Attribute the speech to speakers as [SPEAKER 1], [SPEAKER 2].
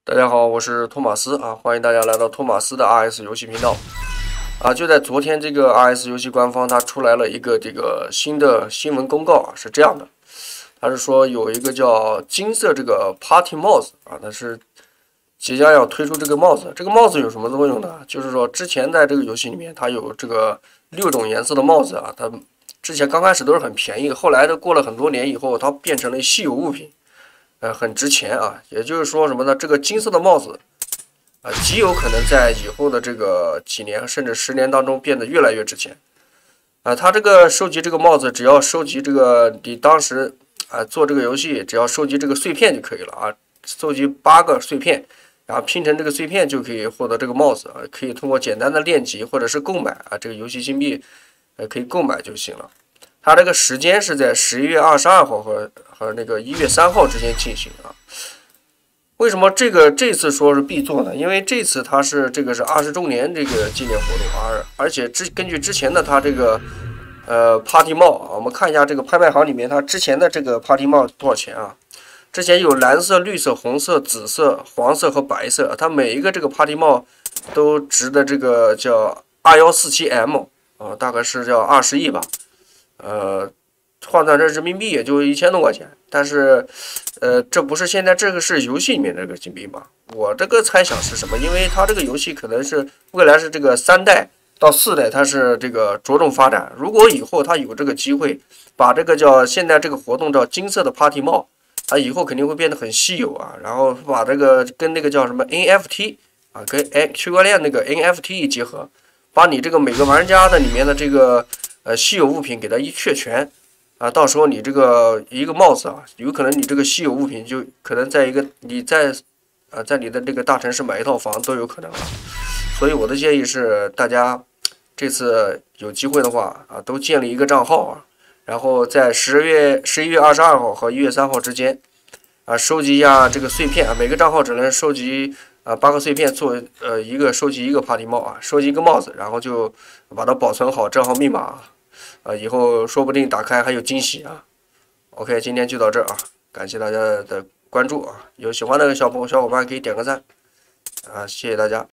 [SPEAKER 1] 大家好，我是托马斯啊，欢迎大家来到托马斯的 RS 游戏频道啊。就在昨天，这个 RS 游戏官方它出来了一个这个新的新闻公告啊，是这样的，它是说有一个叫金色这个 Party 帽子啊，它是即将要推出这个帽子。这个帽子有什么作用呢？就是说之前在这个游戏里面它有这个6种颜色的帽子啊，它之前刚开始都是很便宜，后来的过了很多年以后，它变成了稀有物品。很值钱啊，也就是说什么呢？这个金色的帽子极有可能在以后的这个几年甚至10年当中变得越来越值钱它这个收集这个帽子，只要收集这个你当时做这个游戏，只要收集这个碎片就可以了啊，收集8个碎片，然后拼成这个碎片就可以获得这个帽子啊，可以通过简单的练级或者是购买啊，这个游戏金币可以购买就行了。它这个时间是在11月22号和那个1月3号之间进行啊。为什么这次说是必做呢？因为这次它是这个是20周年这个纪念活动而且根据之前的它这个Party 帽啊，我们看一下这个拍卖行里面它之前的这个 Party 帽多少钱啊？之前有蓝色、绿色、红色、紫色、黄色和白色，它每一个这个 Party 帽都值的这个叫2147M 啊，大概是叫20亿吧。换算成人民币也就1000多块钱，但是，这不是现在这个是游戏里面这个金币吗？我这个猜想是什么？因为它这个游戏可能是未来是这个3代到4代，它是这个着重发展。如果以后它有这个机会，把这个叫现在这个活动叫金色的 Party 帽，它以后肯定会变得很稀有啊。然后把这个跟那个叫什么 NFT 啊，跟区块链那个 NFT 一结合，把你这个每个玩家的里面的这个稀有物品给它一确全啊，到时候你这个一个帽子啊，有可能你这个稀有物品就可能在你在你的这个大城市买一套房都有可能啊。所以我的建议是，大家这次有机会的话啊，都建立一个账号啊，然后在11月22号和1月3号之间啊，收集一下这个碎片啊，每个账号只能收集8个碎片做收集一个 Party 帽啊，收集一个帽子，然后就把它保存好账号密码以后说不定打开还有惊喜啊。OK， 今天就到这儿啊，感谢大家的关注啊，有喜欢的小伙伴可以点个赞啊，谢谢大家。